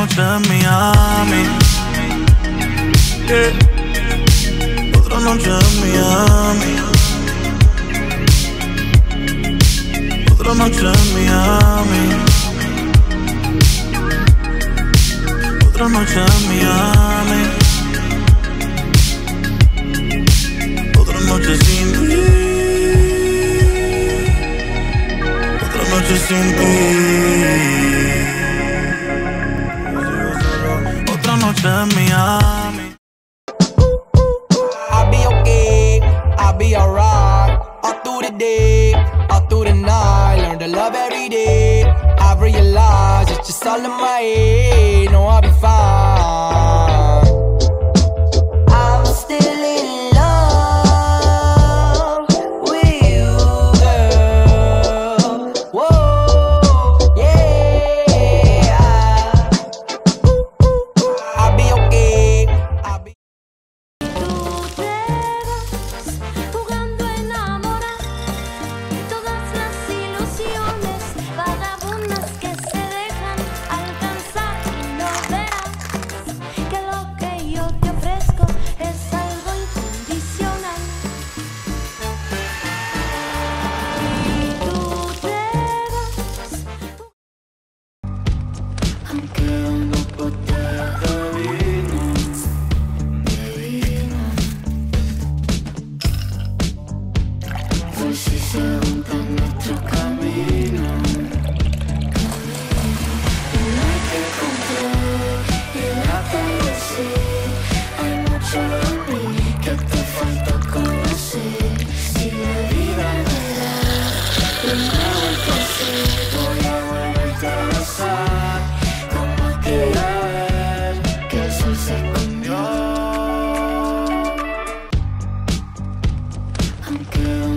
noche en Miami. Yeah. Otra noche en Miami. Otra noche en Miami. Otra noche en Miami. Otra noche sin ti. Otra noche sin ti. Otra noche en Miami. I'll be okay, I'll be alright. All through the day, all through the night. Learn to love every day. I realize it's just all in my head. No, I'll be fine. I'm still in love with you, girl. Whoa, yeah. I'll be okay, I'll be. Jugando a enamorar todas las ilusiones vagabundas que se dejan alcanzar y no verás que lo que yo te ofrezco es algo incondicional. Y tú te vas, aunque no botellas de vino, pues si se junta nuestro camino, y no hay que comprar el atardecer. Hay mucho de mí que te falta conocer. Si la vida me da una vuelta a hacer, voy a volverte a besar como aquella vez que el sol se escondió. Aunque